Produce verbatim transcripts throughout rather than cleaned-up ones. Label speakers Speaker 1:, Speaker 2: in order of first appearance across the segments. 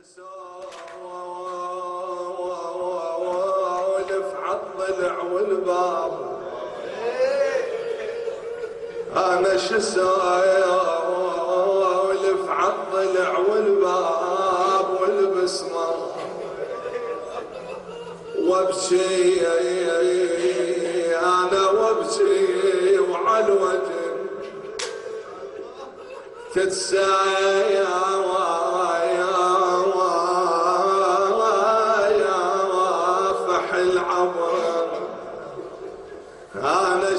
Speaker 1: سولف عالضلع والباب، انا شو سولف عالضلع والباب والبسمه وابكي انا وابكي وعلى الوجه تتسايا أنا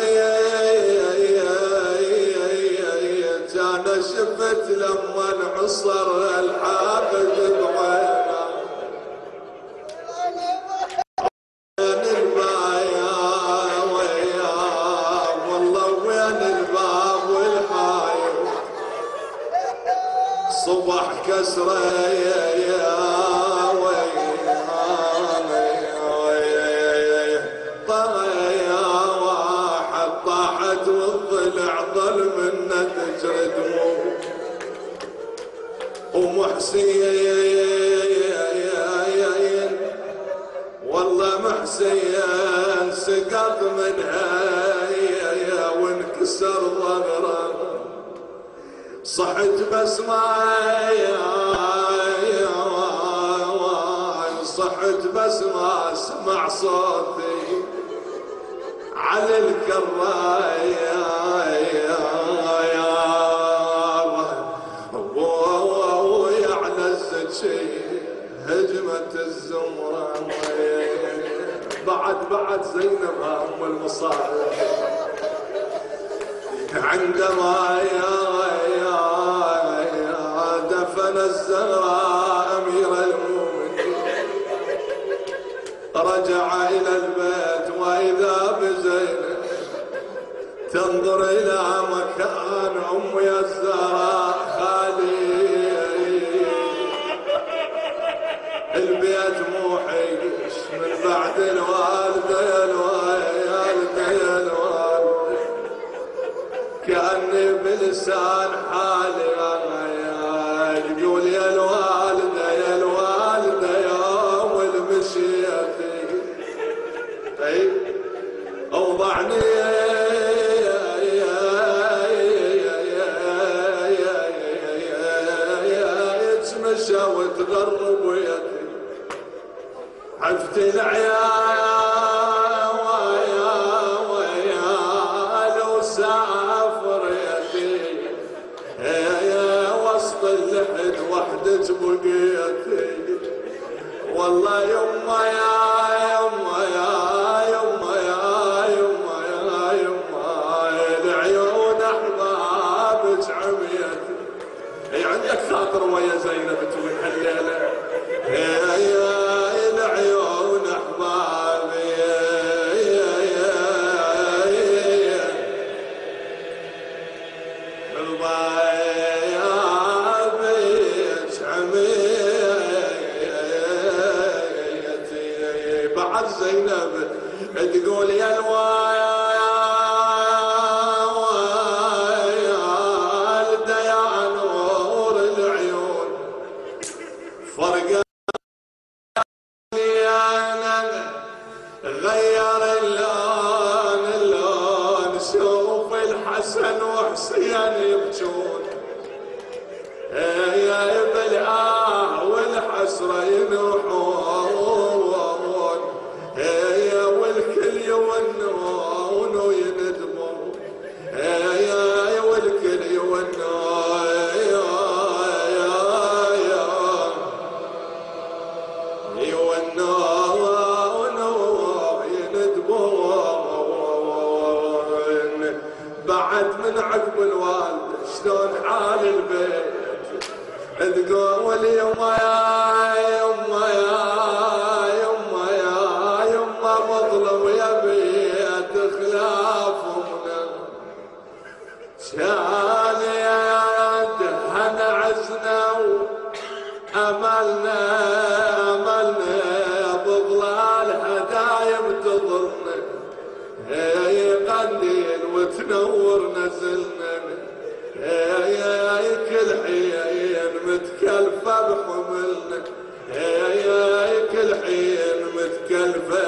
Speaker 1: شفيت أنا شفت لما انعصر الحافظ بعينه وين البايا ويا والله وين الباب والحايط صبح كسره ظل منه تجري دموع ومحسين والله محسين سقط منها وانكسر ظهره صحت بس ما صحت بس ما سمع صوتي على الكرايه هجمت الزمرة بعد بعد زينب ام المصائب عندما يا يا يا دفن الزهراء امير المؤمنين رجع الى البيت واذا بزينب تنظر الى مكان امي الزهراء خالي البيت مو حيش من بعد الوالدة يا الوالدة يا الوالدة كأني بلسان حالي تقول يا الوالدة يا الوالدة يوم المشيتي طيب اوضعني يتمشى وتغرب ويدي عفت العيال ويا ويا لو سافر يدي يا وسط اللحد وحدة بقيتي والله يما يا يما يا يما يا يما يا يما العيون احبابك عميتي اي عندك خاطر ويا زينب توين هالليله يا يا العيون احبابي حبابك عميتي بعد زينب تقول يا الوالدة يا نور العيون فرق غير اللون اللون شوف الحسن وحسين يبجون يا بالآه والحسرة ينوحون يا والكل يونون ويندمون يا والكل يونون بعد من عقب الوالد شلون حال البيت تقول يما يا يما يا يما يا يما مظلم يا بيت خلافنا شان يد هنا عزنا واملنا املنا بظلال هدايم تظلنا قنديل وتنور نزلنا يا كل حين متكلفة بحملنا يا كل حين متكلفة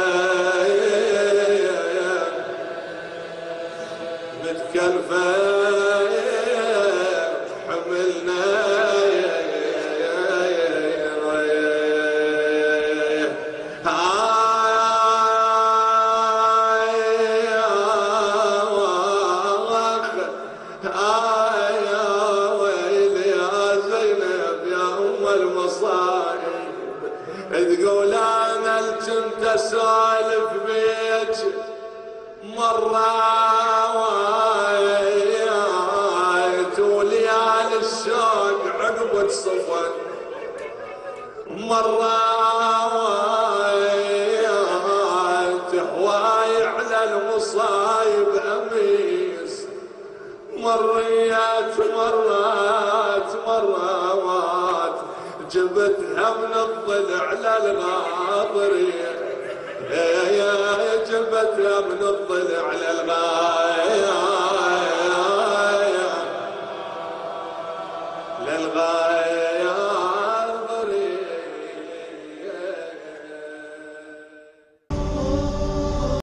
Speaker 1: متكلفة حملنا تقول انا كنت اسولف بيك مرة وليالي الشوق عقبك صفن مرة تهواي على المصايب اميس مريات مرات مرات جبتها من الضلع للغاضرية يا جبتها من الضلع للغاية